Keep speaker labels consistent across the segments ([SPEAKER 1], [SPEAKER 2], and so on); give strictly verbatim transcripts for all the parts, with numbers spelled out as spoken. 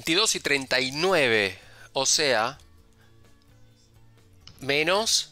[SPEAKER 1] veintidós y treinta y nueve. O sea, menos...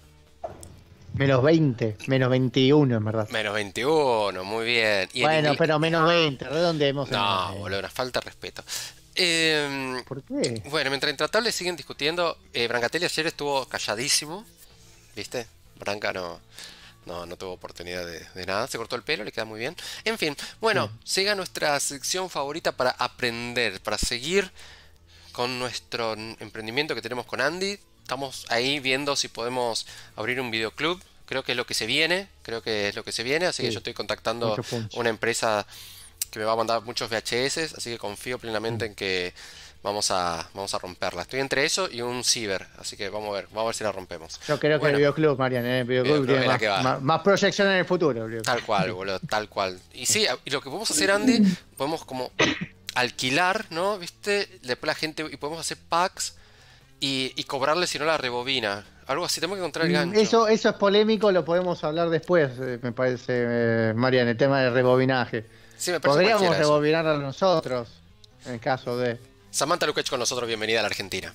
[SPEAKER 2] Menos veinte, menos veintiuno en verdad.
[SPEAKER 1] Menos veintiuno, muy bien. Y
[SPEAKER 2] Bueno,
[SPEAKER 1] el...
[SPEAKER 2] pero menos veinte, redondeemos.
[SPEAKER 1] No,
[SPEAKER 2] en...
[SPEAKER 1] boludo, una falta de respeto. Eh,
[SPEAKER 2] ¿Por qué?
[SPEAKER 1] bueno, mientras Intratables siguen discutiendo, eh, Brancatelli ayer estuvo calladísimo, ¿viste? Branca no, no, no tuvo oportunidad de, de nada, se cortó el pelo, le queda muy bien. En fin, bueno,
[SPEAKER 2] Sí.
[SPEAKER 1] llega nuestra sección favorita para aprender, para seguir con nuestro emprendimiento que tenemos con Andy. Estamos ahí viendo si podemos abrir un videoclub. Creo que es lo que se viene, creo que es lo que se viene, así que yo
[SPEAKER 2] Sí,
[SPEAKER 1] estoy contactando
[SPEAKER 2] mucho punch.
[SPEAKER 1] una empresa que me va a mandar muchos V H S, así que confío plenamente
[SPEAKER 2] Mm.
[SPEAKER 1] en que vamos a, vamos a romperla. Estoy entre eso y un ciber, así que vamos a ver, vamos a ver si la rompemos.
[SPEAKER 2] Yo creo que el
[SPEAKER 1] Bueno,
[SPEAKER 2] videoclub, Marian, ¿eh? El videoclub
[SPEAKER 1] videoclub
[SPEAKER 2] tiene
[SPEAKER 1] es la
[SPEAKER 2] más,
[SPEAKER 1] que va.
[SPEAKER 2] más, más proyección en el futuro. el
[SPEAKER 1] Tal cual,
[SPEAKER 2] videoclub.
[SPEAKER 1] boludo, tal cual. Y sí, y lo que podemos hacer, Andy, podemos como alquilar, ¿no? ¿Viste? Después la gente, y podemos hacer packs y, y cobrarle si no la rebobina. Algo así, tenemos que encontrar el
[SPEAKER 2] Mm,
[SPEAKER 1] gancho.
[SPEAKER 2] Eso, eso es polémico, lo podemos hablar después, eh, me parece, eh, Marian, el tema del rebobinaje.
[SPEAKER 1] Sí, me parece
[SPEAKER 2] Podríamos
[SPEAKER 1] cualquiera eso.
[SPEAKER 2] rebobinarlo nosotros, en caso de...
[SPEAKER 1] Samantha Lukács con nosotros, bienvenida a la Argentina.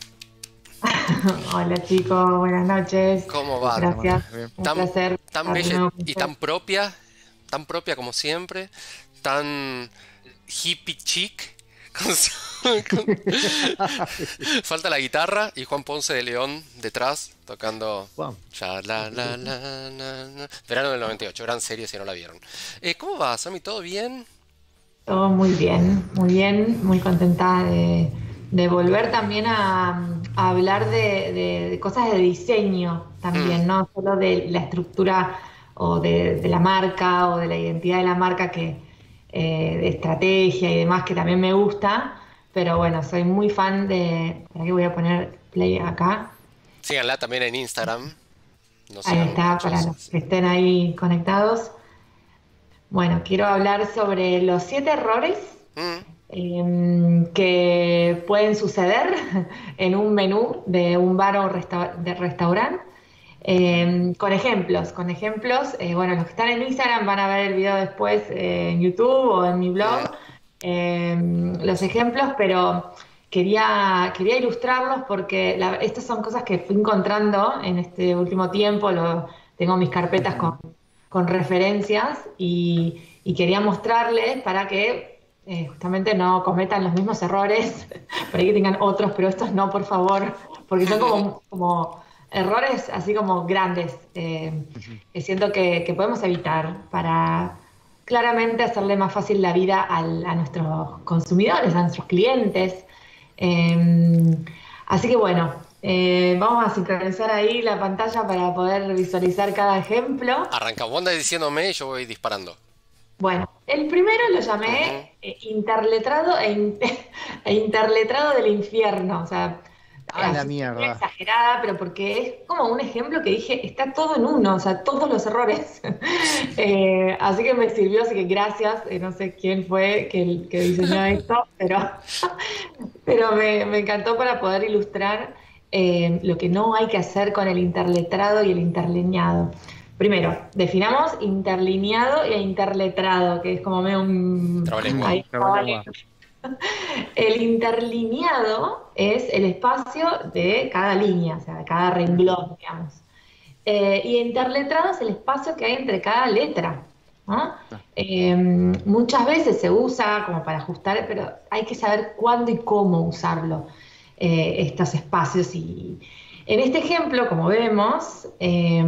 [SPEAKER 3] Hola chicos, buenas noches.
[SPEAKER 1] ¿Cómo va?
[SPEAKER 3] Gracias,
[SPEAKER 2] Bien.
[SPEAKER 3] un
[SPEAKER 1] Tan,
[SPEAKER 3] placer.
[SPEAKER 1] tan
[SPEAKER 3] estar de
[SPEAKER 1] bella
[SPEAKER 3] nuevo con
[SPEAKER 1] y
[SPEAKER 3] ustedes.
[SPEAKER 1] tan propia, tan propia como siempre, tan hippie chic. Con su- con- Falta la guitarra y Juan Ponce de León detrás tocando.
[SPEAKER 2] Wow.
[SPEAKER 1] Ya, la, la, la, la, la. Verano del noventa y ocho, gran serie si no la vieron. Eh, ¿cómo va, Sammy? ¿Todo bien?
[SPEAKER 3] Todo muy bien, muy bien, muy contenta de, de volver también a, a hablar de, de- de cosas de diseño también,
[SPEAKER 1] Mm,
[SPEAKER 3] no solo de la estructura o de, de la marca o de la identidad de la marca, que eh, de estrategia y demás, que también me gusta, pero bueno, soy muy fan de... Espera que voy a poner play acá.
[SPEAKER 1] síganla también en Instagram. No
[SPEAKER 3] Ahí
[SPEAKER 1] sigan
[SPEAKER 3] está, para
[SPEAKER 1] muchachos.
[SPEAKER 3] los que estén ahí conectados. Bueno, quiero hablar sobre los siete errores
[SPEAKER 1] Mm,
[SPEAKER 3] em, que pueden suceder en un menú de un bar o resta- de restaurante. Em, con ejemplos, con ejemplos. Eh, bueno, los que están en Instagram van a ver el video después eh, en YouTube o en mi
[SPEAKER 1] mm,
[SPEAKER 3] blog, em, los ejemplos, pero quería, quería ilustrarlos porque la- estas son cosas que fui encontrando en este último tiempo. Lo, tengo mis carpetas con, con referencias y, y quería mostrarles para que eh, justamente no cometan los mismos errores, por ahí que tengan otros, pero estos no, por favor, porque son como, como errores así como grandes, eh, que siento que, que podemos evitar para claramente hacerle más fácil la vida al- a nuestros consumidores, a nuestros clientes. Eh, Así que bueno, eh, vamos a sincronizar ahí la pantalla para poder visualizar cada ejemplo.
[SPEAKER 1] Arranca, vos andás diciéndome y yo voy disparando.
[SPEAKER 3] Bueno, el primero lo
[SPEAKER 1] Ujú.
[SPEAKER 3] llamé eh, interletrado e, in- e interletrado del infierno. O sea,
[SPEAKER 2] A la
[SPEAKER 3] así muy
[SPEAKER 2] mierda.
[SPEAKER 3] exagerada, pero porque es como un ejemplo que dije, está todo en uno, o sea, todos los errores. Eh, así que me sirvió, así que gracias. Eh, no sé quién fue que, que diseñó esto, pero, pero me, me encantó para poder ilustrar eh, lo que no hay que hacer con el interletrado y el interlineado. Primero, definamos interlineado e interletrado, que es como medio un...
[SPEAKER 1] Trabalengua.
[SPEAKER 3] ahí,
[SPEAKER 2] Trabalengua.
[SPEAKER 3] el interlineado es el espacio de cada línea, o sea, de cada renglón, digamos. Eh, y interletrado es el espacio que hay entre cada letra, ¿no? Eh, muchas veces se usa como para ajustar, pero hay que saber cuándo y cómo usarlo, eh, estos espacios. Y en este ejemplo, como vemos, eh,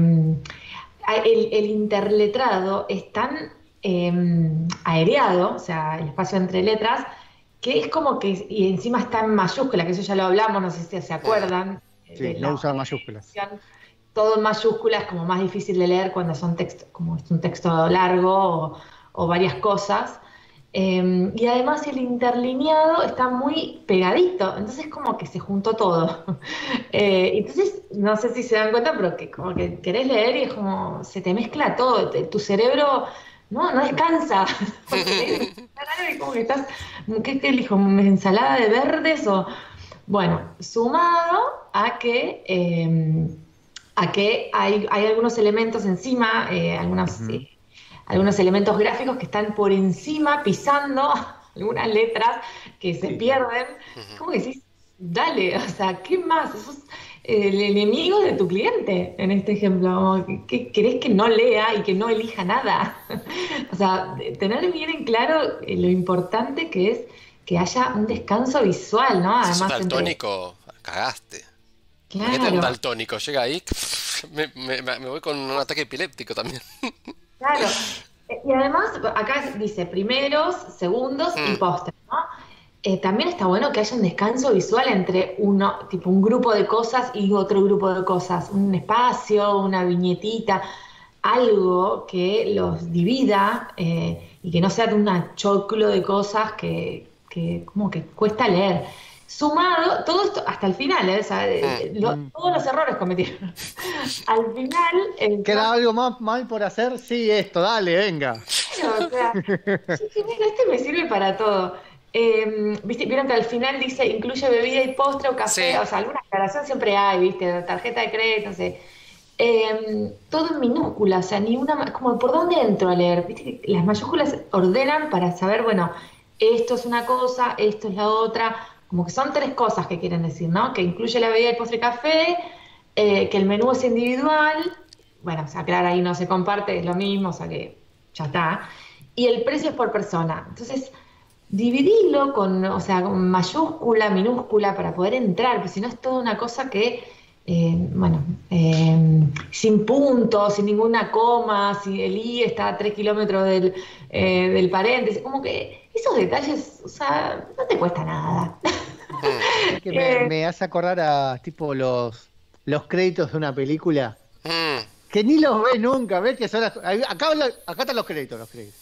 [SPEAKER 3] el, el interletrado es tan eh, aereado, o sea, el espacio entre letras, que es como que, y encima está en mayúscula, que eso ya lo hablamos, no sé si se acuerdan,
[SPEAKER 2] Sí,
[SPEAKER 3] de
[SPEAKER 2] no
[SPEAKER 3] la
[SPEAKER 2] usar mayúsculas.
[SPEAKER 3] todo en mayúsculas, como más difícil de leer cuando son textos, como es un texto largo o, o varias cosas. Eh, y además el interlineado está muy pegadito, entonces como que se juntó todo. Eh, entonces, no sé si se dan cuenta, pero que como que querés leer y es como, se te mezcla todo, te- tu cerebro no, no descansa. Porque está raro y como que estás, ¿qué, qué elijo? ¿Una ensalada de verdes o...? Bueno, sumado a que... eh, a que hay, hay algunos elementos encima, eh, algunos,
[SPEAKER 2] Ujú.
[SPEAKER 3] eh, algunos elementos gráficos que están por encima, pisando algunas letras que se pierden. ¿Cómo decís? Dale, o sea, ¿qué más? Sos el enemigo de tu cliente en este ejemplo. ¿Qué querés que no lea y que no elija nada? O sea, tener bien en claro lo importante que es que haya un descanso visual, ¿no?
[SPEAKER 1] Si sos
[SPEAKER 3] Además, entre...
[SPEAKER 1] daltónico, cagaste. Imagínate un
[SPEAKER 3] Claro,
[SPEAKER 1] daltónico, llega ahí, me, me- me voy con un ataque epiléptico también.
[SPEAKER 3] claro. Eh, Y además, acá dice primeros, segundos y
[SPEAKER 1] Mm,
[SPEAKER 3] postres, ¿no? Eh, también está bueno que haya un descanso visual entre uno, tipo un grupo de cosas y otro grupo de cosas, un espacio, una viñetita, algo que los divida eh, y que no sea de un choclo de cosas que, que como que cuesta leer. Sumado, todo esto hasta el final, ¿eh? O sea,
[SPEAKER 1] mm.
[SPEAKER 3] eh, lo-
[SPEAKER 2] Mm.
[SPEAKER 3] todos los errores cometieron. Al final, el
[SPEAKER 2] ¿Queda algo más mal por hacer? Sí, esto, dale, venga.
[SPEAKER 3] claro, o sea, yo dije, mira, este me sirve para todo. Eh, ¿viste? Vieron que al final dice incluye bebida y postre o café,
[SPEAKER 1] Sí,
[SPEAKER 3] o sea, alguna aclaración siempre hay, ¿viste? Tarjeta de crédito, no sé. Eh, todo en minúsculas, o sea, ni una, ma- como por dónde entro a leer, ¿viste? Que las mayúsculas ordenan para saber, bueno, esto es una cosa, esto es la otra, como que son tres cosas que quieren decir, ¿no? Que incluye la bebida y postre y café, eh, que el menú es individual, bueno, o sea, claro, ahí no se comparte, es lo mismo, o sea que ya está. Y el precio es por persona. Entonces, dividilo con, o sea, con mayúscula, minúscula, para poder entrar, porque si no es toda una cosa que, eh, bueno, eh, sin puntos, sin ninguna coma, si el i está a tres kilómetros del, eh, del paréntesis, como que esos detalles, o sea, no te cuesta nada.
[SPEAKER 1] mm,
[SPEAKER 2] Es que me,
[SPEAKER 3] Eh,
[SPEAKER 2] me hace acordar a tipo los, los créditos de una película,
[SPEAKER 1] mm.
[SPEAKER 2] que ni los ves nunca, ves que son las- ahí- acá, habla- acá están los créditos, los créditos.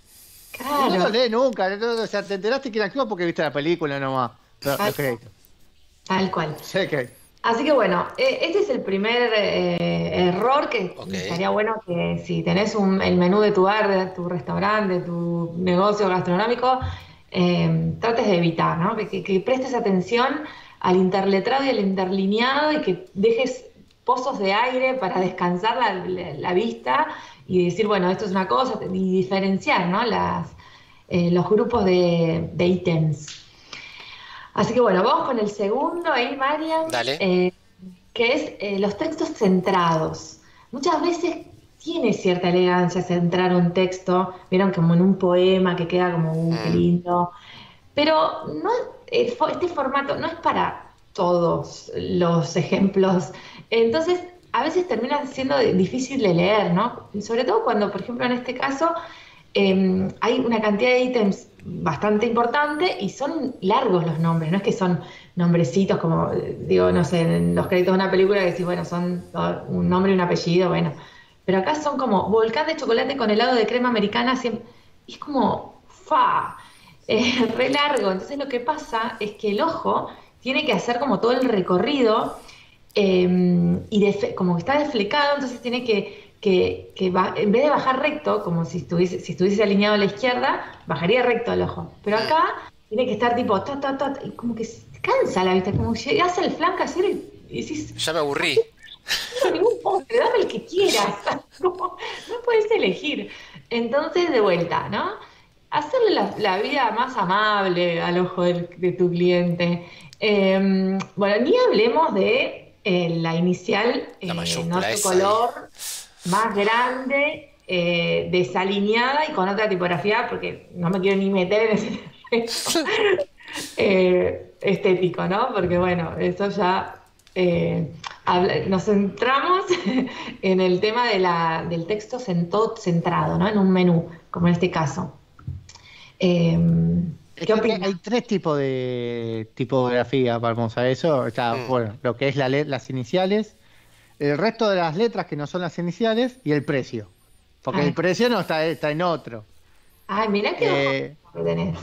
[SPEAKER 2] Y no los
[SPEAKER 3] claro,
[SPEAKER 2] lees nunca, no- no- o sea, te enteraste quién actúa porque viste la película nomás. Pero
[SPEAKER 3] tal,
[SPEAKER 2] los créditos.
[SPEAKER 3] tal cual.
[SPEAKER 2] Sé que.
[SPEAKER 3] Así que bueno, eh, este es el primer eh, error que
[SPEAKER 1] Ok.
[SPEAKER 3] estaría bueno que si tenés un- el menú de tu bar, de tu restaurante, de tu negocio gastronómico, eh, trates de evitar, ¿no? Que, que- que prestes atención al interletrado y al interlineado y que dejes pozos de aire para descansar la, la- la vista y decir, bueno, esto es una cosa, y diferenciar, ¿no? Las, eh, los grupos de, de ítems. Así que bueno, vamos con el segundo ahí, Marian,
[SPEAKER 1] Dale.
[SPEAKER 3] eh, que es eh, los textos centrados. Muchas veces tiene cierta elegancia centrar un texto, vieron como en un poema que queda como, uh, qué
[SPEAKER 1] Mm,
[SPEAKER 3] lindo, pero no, el fo- este formato no es para todos los ejemplos. Entonces, a veces termina siendo difícil de leer, ¿no? Y sobre todo cuando, por ejemplo, en este caso, eh, hay una cantidad de ítems bastante importante y son largos los nombres, no es que son nombrecitos como, eh, digo, no sé, en los créditos de una película que decís, bueno, son oh, un nombre y un apellido, bueno. Pero acá son como volcán de chocolate con helado de crema americana, siem- y es como, fa, eh, re largo. Entonces lo que pasa es que el ojo tiene que hacer como todo el recorrido eh, y defe- como que está desflecado, entonces tiene que, que, que ba- en vez de bajar recto, como si estuviese, si estuviese alineado a la izquierda, bajaría recto el ojo. Pero
[SPEAKER 1] mm.
[SPEAKER 3] acá tiene que estar tipo, ta, ta, ta, ta, y como que se cansa la vista, como que llegás al flanco así y decís,
[SPEAKER 1] Ya me aburrí.
[SPEAKER 3] no quiero ningún postre, dame el que quieras. Como, no puedes elegir. Entonces, de vuelta, ¿no? Hacerle la, la vida más amable al ojo del- de tu cliente. Eh, bueno, ni hablemos de eh, la inicial,
[SPEAKER 1] La
[SPEAKER 3] eh, en
[SPEAKER 1] mayúscula
[SPEAKER 3] otro
[SPEAKER 1] esa ahí.
[SPEAKER 3] color, más grande, eh, desalineada y con otra tipografía, porque no me quiero ni meter en ese terreno eh, estético, ¿no? Porque bueno, eso ya eh, habla- nos centramos en el tema de la, del texto cento- centrado, ¿no? En un menú, como en este caso. Eh,
[SPEAKER 2] Es
[SPEAKER 3] ¿Qué
[SPEAKER 2] que hay
[SPEAKER 3] opinas?
[SPEAKER 2] hay tres tipos de tipografía, vamos a eso. Está,
[SPEAKER 1] Mm,
[SPEAKER 2] bueno, lo que es la le- las iniciales, el resto de las letras que no son las iniciales y el precio. Porque el
[SPEAKER 3] Ay,
[SPEAKER 2] precio no está, está en otro.
[SPEAKER 3] ay, mirá qué ojo
[SPEAKER 2] Eh,
[SPEAKER 3] que tenés.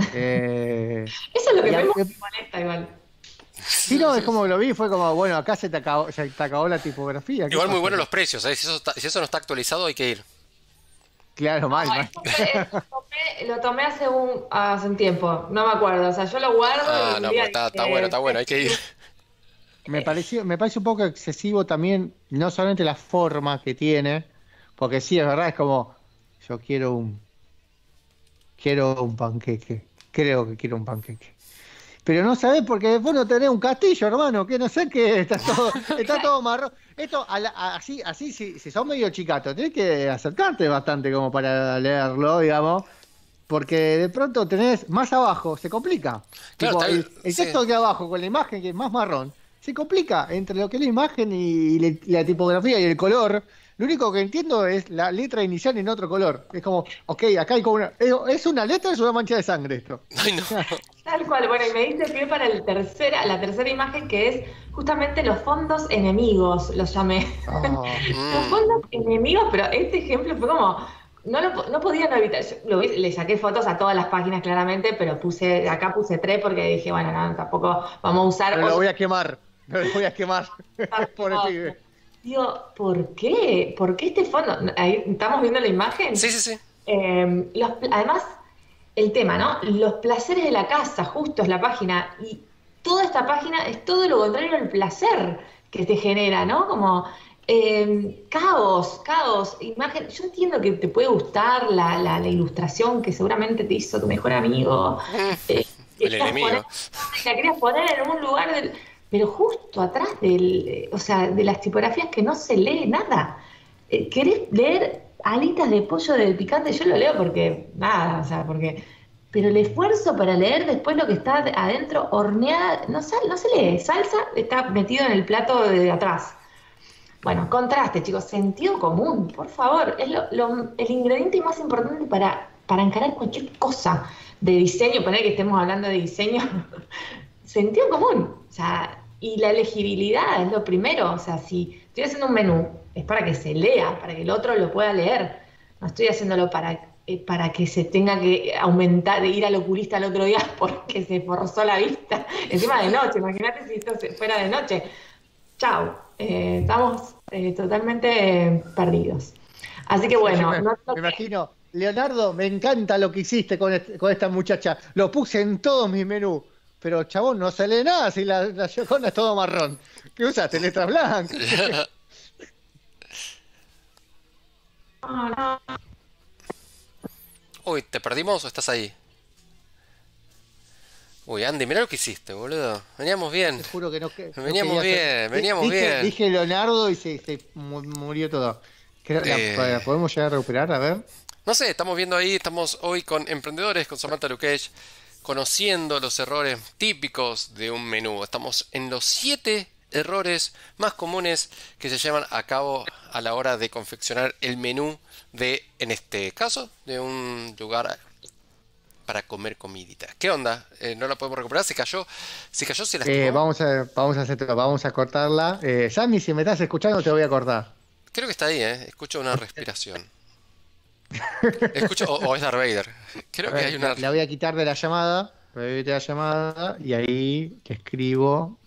[SPEAKER 2] eh,
[SPEAKER 3] Eso es lo que
[SPEAKER 2] y a-
[SPEAKER 3] me
[SPEAKER 2] eh,
[SPEAKER 3] molesta igual.
[SPEAKER 2] sí, no, es como lo vi, fue como, bueno, acá se te acabó, se te acabó la tipografía. ¿Qué
[SPEAKER 1] Igual muy
[SPEAKER 2] pasó
[SPEAKER 1] buenos
[SPEAKER 2] acá?
[SPEAKER 1] los precios, ¿eh? Si eso, está- si eso no está actualizado hay que ir.
[SPEAKER 2] Claro, mal,
[SPEAKER 3] No,
[SPEAKER 2] mal.
[SPEAKER 3] esto fue- esto tomé- lo tomé hace un, hace un tiempo, no me acuerdo. O sea, yo lo guardo y
[SPEAKER 1] Ah,
[SPEAKER 3] un
[SPEAKER 1] no,
[SPEAKER 3] día
[SPEAKER 1] pues está, está bueno,
[SPEAKER 3] dije,
[SPEAKER 1] está bueno, hay que ir.
[SPEAKER 2] Me pareció, me parece un poco excesivo también, no solamente la forma que tiene, porque sí, es verdad, es como, yo quiero un, quiero un panqueque. creo que quiero un panqueque. Pero no sabés porque después no tenés un castillo, hermano, que no sé qué, está todo, está todo marrón. Esto, a la- a- así, así si, si sos medio chicato, tenés que acercarte bastante como para leerlo, digamos, porque de pronto tenés más abajo, se complica.
[SPEAKER 1] Claro,
[SPEAKER 2] Tipo,
[SPEAKER 1] está
[SPEAKER 2] el,
[SPEAKER 1] bien,
[SPEAKER 2] el
[SPEAKER 1] sí.
[SPEAKER 2] texto de abajo con la imagen que es más marrón, se complica entre lo que es la imagen y la, la tipografía y el color. Lo único que entiendo es la letra inicial en otro color. Es como, ok, acá hay como una... ¿Es, es una letra o es una mancha de sangre esto?
[SPEAKER 1] Ay, no.
[SPEAKER 3] Tal cual, bueno, y me dice pie para el tercera, la tercera imagen que es justamente los fondos enemigos, los llamé.
[SPEAKER 2] Ah,
[SPEAKER 3] Los
[SPEAKER 1] Mm.
[SPEAKER 3] fondos enemigos, pero este ejemplo fue como, no lo po- no podía no evitar. Yo lo vi- le saqué fotos a todas las páginas claramente, pero puse, acá puse tres porque dije, bueno, no, tampoco vamos a usar
[SPEAKER 2] pero lo
[SPEAKER 3] otro
[SPEAKER 2] voy a quemar. Pero lo voy a quemar. Pobre
[SPEAKER 3] fondo.
[SPEAKER 2] pibe.
[SPEAKER 3] Digo, ¿por qué? ¿Por qué este fondo? Ahí, ¿estamos viendo la imagen?
[SPEAKER 1] Sí, sí, sí.
[SPEAKER 3] Eh, los, además, el tema, ¿no? Los placeres de la casa, justo es la página, y toda esta página es todo lo contrario al placer que te genera, ¿no? Como eh, caos, caos, imagen. Yo entiendo que te puede gustar la, la- la ilustración que seguramente te hizo tu mejor amigo. Eh,
[SPEAKER 1] El
[SPEAKER 3] querías
[SPEAKER 1] enemigo.
[SPEAKER 3] poner- la querías poner en un lugar del. Pero justo atrás del, eh, o sea, de las tipografías que no se lee nada. Eh, ¿Querés leer alitas de pollo de picante? Yo lo leo porque, nada, o sea, porque... Pero el esfuerzo para leer después lo que está de- adentro, horneada, no, sal- no se lee. Salsa está metido en el plato de atrás. Bueno, contraste, chicos, sentido común, por favor. Es lo- lo- el ingrediente más importante para, para encarar cualquier cosa de diseño, poner que estemos hablando de diseño. Sentido común, o sea, y la legibilidad es lo primero, o sea, si estoy haciendo un menú, es para que se lea, para que el otro lo pueda leer, no estoy haciéndolo para, eh, para que se tenga que aumentar, de ir al oculista el otro día porque se forzó la vista, encima de noche, imagínate si esto se- fuera de noche, chao, eh, estamos eh, totalmente perdidos. Así que
[SPEAKER 2] Yo
[SPEAKER 3] bueno,
[SPEAKER 2] me,
[SPEAKER 3] no, no-
[SPEAKER 2] me imagino, Leonardo, me encanta lo que hiciste con, este- con esta muchacha. Lo puse en todos mis menús. Pero chabón, no se lee nada si la, la Yoconda es todo marrón. ¿Qué usaste? ¿Letras blancas?
[SPEAKER 3] no, no,
[SPEAKER 1] Uy, ¿te perdimos o estás ahí? Uy, Andy, mirá lo que hiciste, boludo. Veníamos bien.
[SPEAKER 2] Te juro que no, que, no
[SPEAKER 1] Veníamos
[SPEAKER 2] quería hacer-
[SPEAKER 1] bien,
[SPEAKER 2] Di-
[SPEAKER 1] veníamos
[SPEAKER 2] dije,
[SPEAKER 1] bien.
[SPEAKER 2] Dije Leonardo y se, se mu- murió todo. Creo- la-
[SPEAKER 1] Eh.
[SPEAKER 2] ¿la ¿Podemos llegar a recuperar? A ver.
[SPEAKER 1] No sé, estamos viendo ahí, estamos hoy con emprendedores, con Samantha Lukesh, conociendo los errores típicos de un menú. Estamos en los siete errores más comunes que se llevan a cabo a la hora de confeccionar el menú de, en este caso, de un lugar para comer comidita. ¿Qué onda? Eh, ¿no la podemos recuperar? ¿Se cayó? ¿Se cayó? ¿Se lastimó?
[SPEAKER 2] Eh, vamos a vamos a hacer todo, vamos a cortarla. Eh, Sammy, si me estás escuchando, te voy a cortar.
[SPEAKER 1] Creo que está ahí, ¿eh? Escucho una respiración. Escucho, o, o es Darth Vader. Creo que hay
[SPEAKER 2] Eh,
[SPEAKER 1] una...
[SPEAKER 2] La, la voy a quitar de la llamada. La voy a quitar de la llamada y ahí te escribo.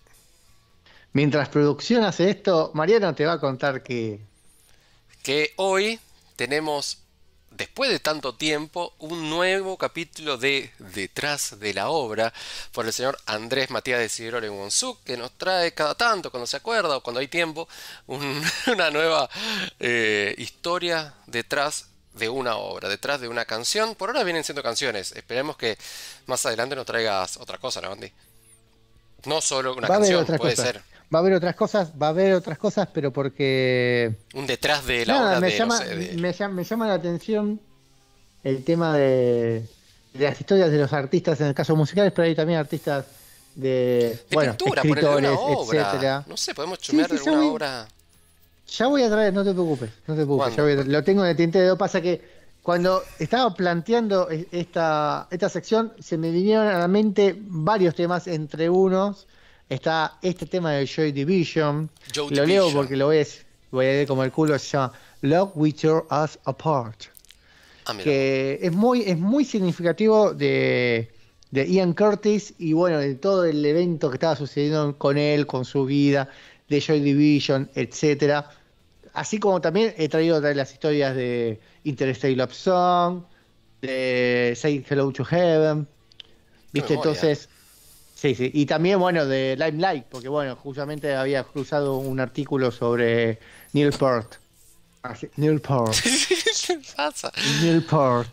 [SPEAKER 2] Mientras producción hace esto, Mariano te va a contar que.
[SPEAKER 1] que hoy tenemos, después de tanto tiempo, un nuevo capítulo de Detrás de la Obra por el señor Andrés Matías de Sidrole Wonsuk, que nos trae cada tanto, cuando se acuerda o cuando hay tiempo, un- una nueva eh, historia detrás de una obra, detrás de una canción. Por ahora vienen siendo canciones, esperemos que más adelante nos traigas otra cosa, ¿no, Andy? No solo una
[SPEAKER 2] Va a haber
[SPEAKER 1] canción,
[SPEAKER 2] otras
[SPEAKER 1] puede
[SPEAKER 2] cosas.
[SPEAKER 1] ser
[SPEAKER 2] Va a haber otras cosas, va a haber otras cosas, pero porque.
[SPEAKER 1] un detrás de la
[SPEAKER 2] Nada,
[SPEAKER 1] obra
[SPEAKER 2] me
[SPEAKER 1] de, no
[SPEAKER 2] llama,
[SPEAKER 1] sé, de-
[SPEAKER 2] me llama, me llama la atención el tema de, de las historias de los artistas, en el caso musicales, pero hay también artistas de,
[SPEAKER 1] de
[SPEAKER 2] bueno,
[SPEAKER 1] pintura, por de una
[SPEAKER 2] escritores,
[SPEAKER 1] obra.
[SPEAKER 2] etcétera.
[SPEAKER 1] No sé, podemos
[SPEAKER 2] Sí,
[SPEAKER 1] chumear
[SPEAKER 2] sí,
[SPEAKER 1] de
[SPEAKER 2] ya
[SPEAKER 1] alguna
[SPEAKER 2] voy-
[SPEAKER 1] obra.
[SPEAKER 2] Ya voy a traer, no te preocupes, no te preocupes, ya
[SPEAKER 1] ¿Cuándo?
[SPEAKER 2] voy a tra- lo tengo en el tintero. Pasa que cuando estaba planteando e- esta, esta sección, se me vinieron a la mente varios temas, entre unos está este tema de Joy Division.
[SPEAKER 1] Joy
[SPEAKER 2] Lo leo
[SPEAKER 1] Division.
[SPEAKER 2] porque lo voy a, voy a leer como el culo, se llama Love We Tear Us Apart.
[SPEAKER 1] Ah, mira.
[SPEAKER 2] Que es muy, es muy significativo de, de Ian Curtis y bueno, de todo el evento que estaba sucediendo con él, con su vida, de Joy Division, etcétera. Así como también he traído otra de las historias de Interstate Love Song, de Say Hello to Heaven, ¿viste?
[SPEAKER 1] memoria.
[SPEAKER 2] Entonces, sí, sí. Y también, bueno, de Limelight, porque bueno, justamente había cruzado un artículo sobre Neil Peart. Así, Neil Peart.
[SPEAKER 1] ¿Qué pasa?
[SPEAKER 2] Neil Peart.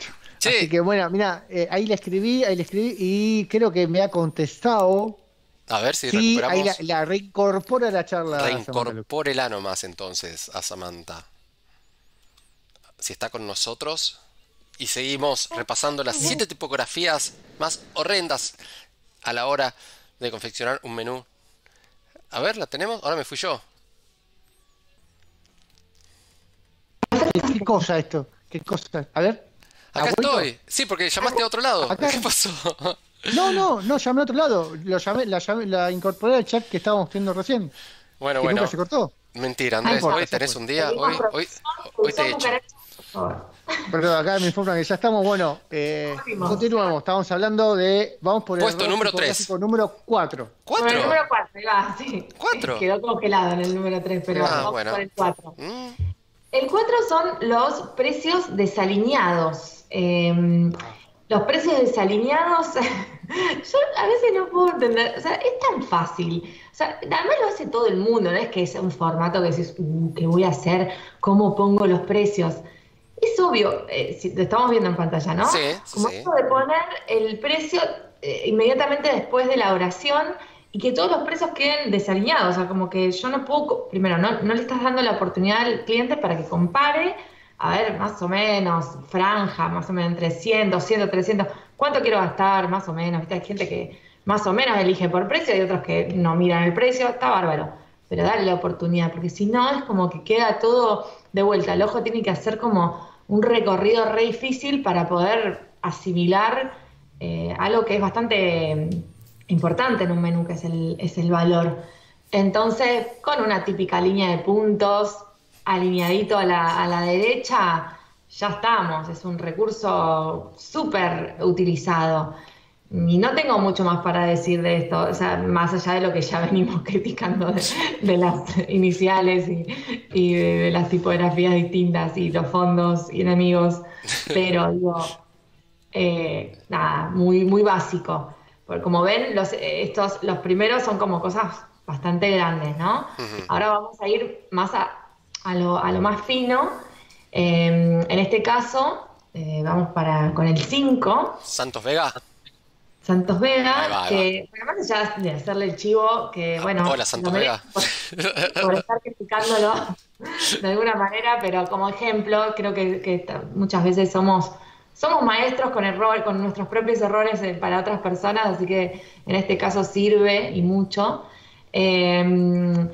[SPEAKER 2] Así
[SPEAKER 1] Sí,
[SPEAKER 2] que bueno, mira, eh, ahí le escribí, ahí le escribí y creo que me ha contestado.
[SPEAKER 1] a ver si
[SPEAKER 2] Sí, ahí la,
[SPEAKER 1] recuperamos.
[SPEAKER 2] la reincorpora a la charla Samantha Luz.
[SPEAKER 1] Reincorpórela nomás entonces a Samantha. Si está con nosotros. Y seguimos repasando las siete tipografías más horrendas a la hora de confeccionar un menú. A ver, ¿la tenemos? Ahora me fui yo.
[SPEAKER 2] ¿Qué, qué cosa esto? ¿Qué cosa? A ver, ¿ha
[SPEAKER 1] Acá
[SPEAKER 2] vuelto?
[SPEAKER 1] estoy. Sí, porque llamaste a otro lado.
[SPEAKER 2] Acá.
[SPEAKER 1] ¿Qué pasó?
[SPEAKER 2] No, no, no, llamé a otro lado. Lo llamé, la, llamé, la incorporé al chat que estábamos viendo recién.
[SPEAKER 1] Bueno,
[SPEAKER 2] Que nunca
[SPEAKER 1] bueno.
[SPEAKER 2] se cortó.
[SPEAKER 1] Mentira,
[SPEAKER 3] No
[SPEAKER 2] No
[SPEAKER 1] Andrés.
[SPEAKER 2] importa,
[SPEAKER 1] Hoy
[SPEAKER 3] importa.
[SPEAKER 2] ya
[SPEAKER 1] tenés
[SPEAKER 2] fue.
[SPEAKER 1] un día.
[SPEAKER 3] Pedimos
[SPEAKER 1] Hoy, hoy,
[SPEAKER 3] producción,
[SPEAKER 1] hoy te he
[SPEAKER 3] producción
[SPEAKER 1] hecho.
[SPEAKER 3] cucaracha, por favor.
[SPEAKER 2] Perdón, acá me informan que ya estamos. Bueno, eh,
[SPEAKER 3] Volvimos.
[SPEAKER 2] continuamos. Estamos hablando de. Vamos por el
[SPEAKER 1] Puesto
[SPEAKER 2] error
[SPEAKER 1] número tres.
[SPEAKER 2] tipográfico número cuatro.
[SPEAKER 3] Bueno, el
[SPEAKER 1] ¿Cuatro?
[SPEAKER 3] número cuatro, ahí va, sí.
[SPEAKER 1] ¿Cuatro?
[SPEAKER 3] Quedó congelado en el número tres, pero
[SPEAKER 1] Ah,
[SPEAKER 3] vamos
[SPEAKER 1] bueno.
[SPEAKER 3] por el cuatro.
[SPEAKER 1] Mm,
[SPEAKER 3] El cuatro son los precios desalineados. Eh, los precios desalineados, yo a veces no puedo entender, o sea, es tan fácil. O sea, además lo hace todo el mundo, no es que es un formato que decís, uh, ¿qué voy a hacer? ¿Cómo pongo los precios? Es obvio, eh, si lo estamos viendo en pantalla, ¿no?
[SPEAKER 1] Sí, sí,
[SPEAKER 3] Como
[SPEAKER 1] sí.
[SPEAKER 3] esto de poner el precio eh, inmediatamente después de la oración y que todos los precios queden desalineados. O sea, como que yo no puedo, co- primero, no, no le estás dando la oportunidad al cliente para que compare, a ver, más o menos, franja, más o menos entre cien, doscientos, trescientos, ¿cuánto quiero gastar? Más o menos, ¿viste? Hay gente que más o menos elige por precio y otros que no miran el precio, está bárbaro. Pero dale la oportunidad, porque si no es como que queda todo de vuelta. El ojo tiene que hacer como un recorrido re difícil para poder asimilar eh, algo que es bastante mm, importante en un menú, que es el, es el valor. Entonces, con una típica línea de puntos, alineadito a la, a la derecha, ya estamos. Es un recurso súper utilizado. Y no tengo mucho más para decir de esto, o sea, más allá de lo que ya venimos criticando de, de las iniciales y, y de, de las tipografías distintas y los fondos y enemigos, pero digo, eh, nada, muy, muy básico. Porque como ven, los, eh, estos, los primeros son como cosas bastante grandes, ¿no?
[SPEAKER 1] Ujú.
[SPEAKER 3] Ahora vamos a ir más a, a lo, a lo más fino. Eh, en este caso, eh, vamos para, con el cinco.
[SPEAKER 1] Santos Vega.
[SPEAKER 3] Santos
[SPEAKER 1] Ahí
[SPEAKER 3] Vega,
[SPEAKER 1] va, ahí va.
[SPEAKER 3] que bueno, más allá de hacerle el chivo, que bueno,
[SPEAKER 1] Hola,
[SPEAKER 3] lo
[SPEAKER 1] Santos
[SPEAKER 3] merece
[SPEAKER 1] Vega.
[SPEAKER 3] por, por estar criticándolo de alguna manera, pero como ejemplo, creo que, que ta- muchas veces somos, somos maestros con error, con nuestros propios errores eh, para otras personas, así que en este caso sirve y mucho. Eh,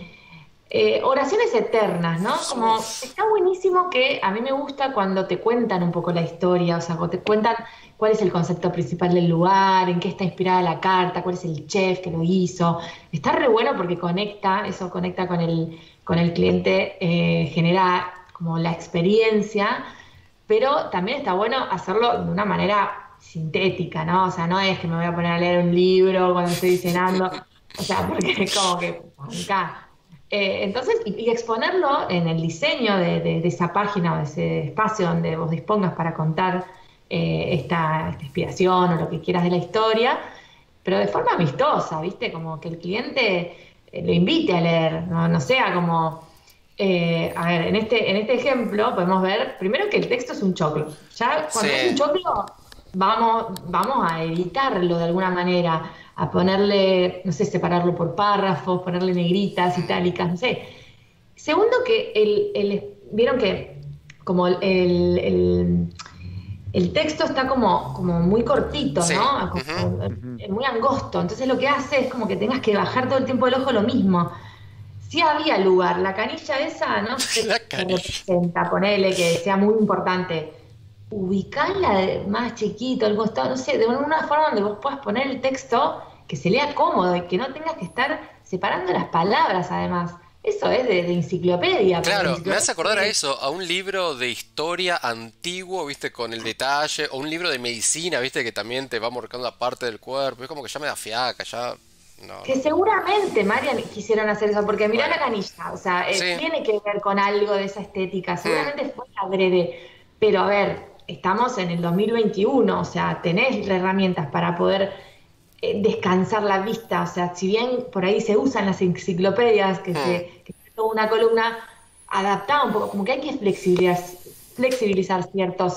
[SPEAKER 3] eh, oraciones eternas, ¿no? Como
[SPEAKER 1] Uf.
[SPEAKER 3] está buenísimo que a mí me gusta cuando te cuentan un poco la historia, o sea, cuando te cuentan cuál es el concepto principal del lugar, en qué está inspirada la carta, cuál es el chef que lo hizo. Está re bueno porque conecta, eso conecta con el, con el cliente, eh, genera como la experiencia, pero también está bueno hacerlo de una manera sintética, ¿no? O sea, no es que me voy a poner a leer un libro cuando estoy cenando, o sea, porque es como que acá. Eh, entonces, y, y exponerlo en el diseño de, de- de esa página o de ese espacio donde vos dispongas para contar eh, esta, esta inspiración o lo que quieras de la historia, pero de forma amistosa, ¿viste? Como que el cliente eh, lo invite a leer, no, no sea como... eh, a ver, en este, en este ejemplo podemos ver primero que el texto es un choclo. Ya cuando es un
[SPEAKER 1] Sí.
[SPEAKER 3] choclo, vamos, vamos a editarlo de alguna manera, a ponerle, no sé, separarlo por párrafos, ponerle negritas, itálicas, no sé. Segundo, que el, el- vieron que como el, el- el texto está como, como muy cortito,
[SPEAKER 1] Sí.
[SPEAKER 3] ¿no?
[SPEAKER 1] Ujú.
[SPEAKER 3] Como,
[SPEAKER 2] Ujú.
[SPEAKER 3] eh, muy angosto. Entonces lo que hace es como que tengas que bajar todo el tiempo el ojo lo mismo. Sí había lugar, la canilla esa, no sé
[SPEAKER 1] La
[SPEAKER 3] qué
[SPEAKER 1] canilla.
[SPEAKER 3] representa, ponele que sea muy importante. Ubicarla de- más chiquito, al costado, no sé, de una forma donde vos puedas poner el texto que se lea cómodo y que no tengas que estar separando las palabras, además. Eso es de, de enciclopedia. porque
[SPEAKER 1] Claro, me
[SPEAKER 3] enciclopedia
[SPEAKER 1] hace acordar a
[SPEAKER 3] es-
[SPEAKER 1] eso, a un libro de historia antiguo, viste, con el detalle, o un libro de medicina, viste, que también te va marcando la parte del cuerpo. Es como que ya me da fiaca, ya. No,
[SPEAKER 3] Que
[SPEAKER 1] no.
[SPEAKER 3] seguramente, Marian, quisieron hacer eso, porque mirá
[SPEAKER 1] Bueno,
[SPEAKER 3] la canilla, o sea, eh,
[SPEAKER 1] sí.
[SPEAKER 3] tiene que ver con algo de esa estética,
[SPEAKER 1] Mm,
[SPEAKER 3] seguramente fue adrede, pero a ver, estamos en el dos mil veintiuno, o sea, tenés herramientas para poder eh, descansar la vista, o sea, si bien por ahí se usan las enciclopedias, que
[SPEAKER 1] mm.
[SPEAKER 3] se, que es toda una columna adaptada un poco, como que hay que flexibilizar, flexibilizar ciertos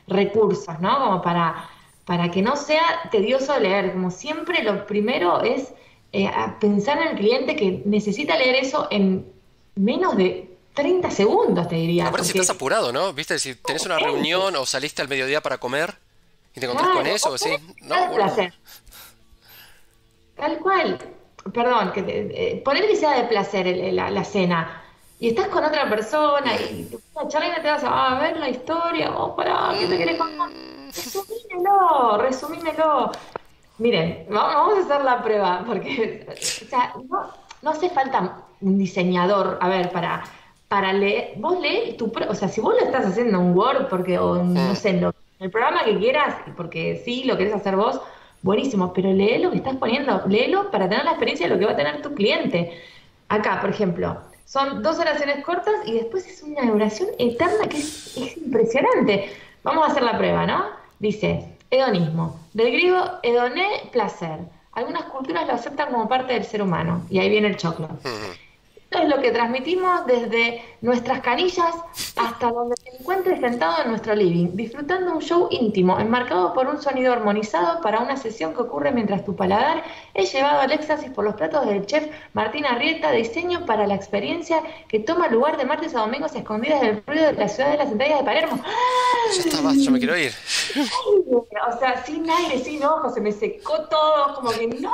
[SPEAKER 3] recursos, ¿no? Como para, para que no sea tedioso leer. Como siempre, lo primero es eh, a pensar en el cliente que necesita leer eso en menos de treinta segundos, te diría.
[SPEAKER 1] Aparte si
[SPEAKER 3] Porque,
[SPEAKER 1] estás apurado, ¿no? ¿Viste? Si tenés una
[SPEAKER 3] urgente.
[SPEAKER 1] reunión o saliste al mediodía para comer y te encontrás con
[SPEAKER 3] Claro,
[SPEAKER 1] eso,
[SPEAKER 3] vos
[SPEAKER 1] decís,
[SPEAKER 3] tenés que
[SPEAKER 1] no,
[SPEAKER 3] dar el
[SPEAKER 1] boludo.
[SPEAKER 3] placer. Tal cual. Perdón, que te- eh, poner que sea de placer el- la, la cena. Y estás con otra persona y te pones a charlar y no te vas a, "Ah, ver la historia, vos pará, ¿qué me querés contar?
[SPEAKER 1] Mm,
[SPEAKER 3] Resumímelo, resumímelo. Miren, vamos, vamos a hacer la prueba, porque, o sea, no, no hace falta un diseñador, a ver, para, para leer, vos lees tu, pro- o sea, si vos lo estás haciendo en Word, porque, o en, no
[SPEAKER 1] mm.
[SPEAKER 3] sé, en, lo- en el programa que quieras, porque sí, lo querés hacer vos, buenísimo, pero lee lo que estás poniendo, léelo para tener la experiencia de lo que va a tener tu cliente. Acá, por ejemplo, son dos oraciones cortas y después es una duración eterna que es, es impresionante. Vamos a hacer la prueba, ¿no? Dice, hedonismo. Del griego hedoné, placer. Algunas culturas lo aceptan como parte del ser humano. Y ahí viene el choclo.
[SPEAKER 1] Ujú.
[SPEAKER 3] Esto es lo que transmitimos desde nuestras canillas hasta donde te encuentres sentado en nuestro living, disfrutando un show íntimo, enmarcado por un sonido armonizado para una sesión que ocurre mientras tu paladar es llevado al éxtasis por los platos del chef Martín Arrieta, diseño para la experiencia que toma lugar de martes a domingos escondidas del ruido de la ciudad de las entrañas de Palermo.
[SPEAKER 1] Ya está, basta, yo me quiero ir.
[SPEAKER 3] O sea, sin aire, sin ojos, se me secó todo, como que no.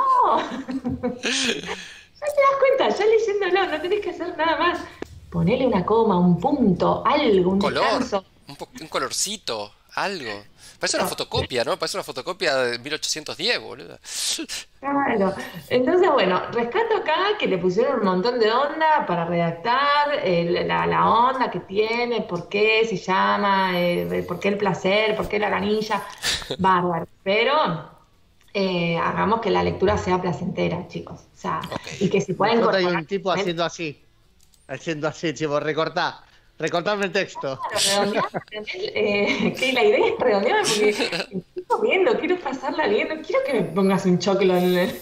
[SPEAKER 3] Ya te das cuenta, ya leyéndolo, no tenés que hacer nada más. Ponele una coma, un punto, algo, un
[SPEAKER 1] Color,
[SPEAKER 3] descanso.
[SPEAKER 1] un, po- un colorcito, algo. Parece una
[SPEAKER 3] No,
[SPEAKER 1] fotocopia, ¿no? Parece una fotocopia de mil ochocientos diez, boludo.
[SPEAKER 3] claro. Entonces, bueno, rescato acá que le pusieron un montón de onda para redactar eh, la, la onda que tiene, por qué se llama, eh, por qué el placer, por qué la canilla. Bárbaro. Pero eh, hagamos que la lectura sea placentera, chicos. O sea,
[SPEAKER 1] Ok.
[SPEAKER 3] y que si
[SPEAKER 2] De
[SPEAKER 3] pueden
[SPEAKER 2] pronto hay
[SPEAKER 3] incorporar.
[SPEAKER 2] un tipo haciendo así, haciendo así, tipo, recortá, recortame el texto.
[SPEAKER 3] Redondear, ¿entendés? Eh, que la idea es redondear porque estoy comiendo, quiero pasarla bien, no quiero que me pongas un choclo en el...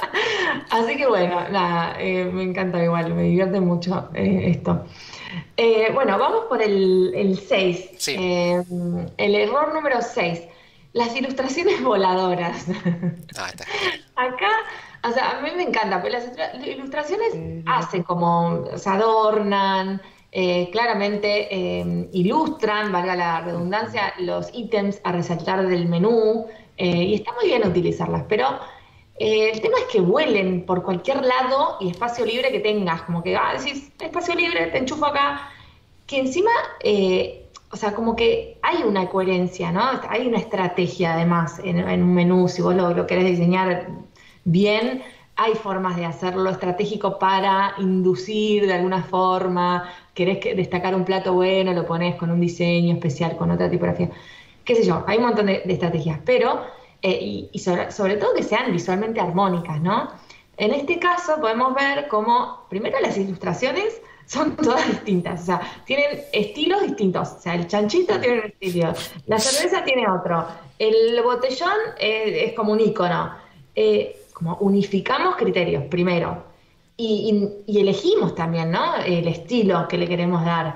[SPEAKER 3] Así que bueno, nada, eh, me encanta igual, me divierte mucho eh, esto. Eh, bueno, vamos por el, el seis,
[SPEAKER 1] Sí.
[SPEAKER 3] eh, el error número seis, las ilustraciones voladoras.
[SPEAKER 1] Ah, está genial.
[SPEAKER 3] Acá, o sea, a mí me encanta, pero las ilustra- ilustraciones hacen como, o sea, adornan, eh, claramente eh, ilustran, valga la redundancia, los ítems a resaltar del menú, eh, y está muy bien utilizarlas, pero eh, el tema es que vuelen por cualquier lado y espacio libre que tengas, como que, ah, decís, espacio libre, te enchufo acá, que encima, eh, o sea, como que hay una coherencia, ¿no? Hay una estrategia además en, en un menú, si vos lo, lo querés diseñar bien, hay formas de hacerlo estratégico para inducir de alguna forma, querés que- destacar un plato bueno, lo pones con un diseño especial, con otra tipografía, qué sé yo, hay un montón de, de estrategias, pero, eh, y, y sobre, sobre todo que sean visualmente armónicas, ¿no? En este caso podemos ver cómo, primero las ilustraciones son todas distintas, o sea, tienen estilos distintos, o sea, el chanchito tiene un estilo, la cerveza tiene otro, el botellón eh, es como un icono, eh, como unificamos criterios primero y, y- y elegimos también, ¿no? El estilo que le queremos dar.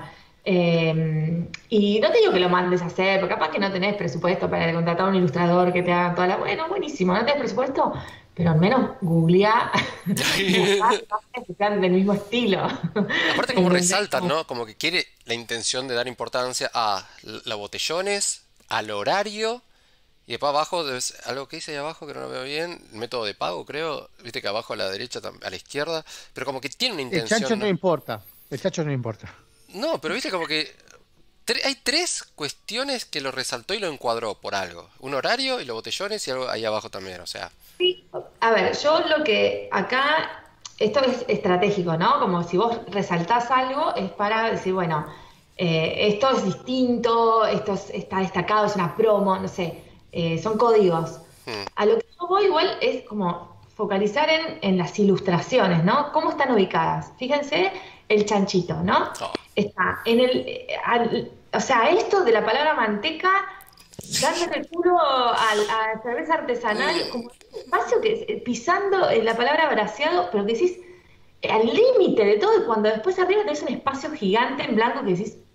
[SPEAKER 3] Eh, y no te digo que lo mandes a hacer, porque capaz que no tenés presupuesto para contratar a un ilustrador que te haga toda la... Bueno, buenísimo, no tenés presupuesto, pero al menos googleá, buscá imágenes que sean del mismo estilo.
[SPEAKER 1] Aparte como
[SPEAKER 3] ¿Entendés?
[SPEAKER 1] resaltan, ¿no? Como que quiere la intención de dar importancia a la botellones, al horario, y después abajo, debes- algo que dice ahí abajo que no lo veo bien, método de pago, creo, viste que abajo a la derecha, tam- a la izquierda, pero como que tiene una
[SPEAKER 2] El chancho
[SPEAKER 1] intención,
[SPEAKER 2] no
[SPEAKER 1] ¿no?
[SPEAKER 2] importa, el chancho no importa.
[SPEAKER 1] No, pero viste como que tre- hay tres cuestiones que lo resaltó y lo encuadró por algo. Un horario y los botellones y algo ahí abajo también, o sea.
[SPEAKER 3] Sí, a ver, yo lo que acá, esto es estratégico, ¿no? Como si vos resaltás algo, es para decir, bueno, eh, esto es distinto, esto es- está destacado, es una promo, no sé, eh, son códigos.
[SPEAKER 1] Hmm.
[SPEAKER 3] A lo que yo voy igual es como focalizar en, en las ilustraciones, ¿no? ¿Cómo están ubicadas? Fíjense el chanchito, ¿no?
[SPEAKER 1] Oh,
[SPEAKER 3] Está en el, eh, al- o sea, esto de la palabra manteca, dándole el culo al- a, la cerveza artesanal, como un espacio que eh, pisando eh, la palabra braseado, pero que decís eh, al límite de todo, y cuando después arriba tenés un espacio gigante en blanco que decís,